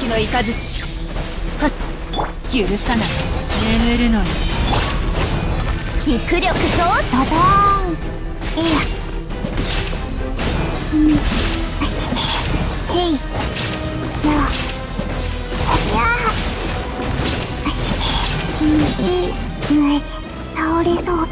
きの雷はっ許さない。眠るのに肉力増ドドーン。えやへいやや倒れそう。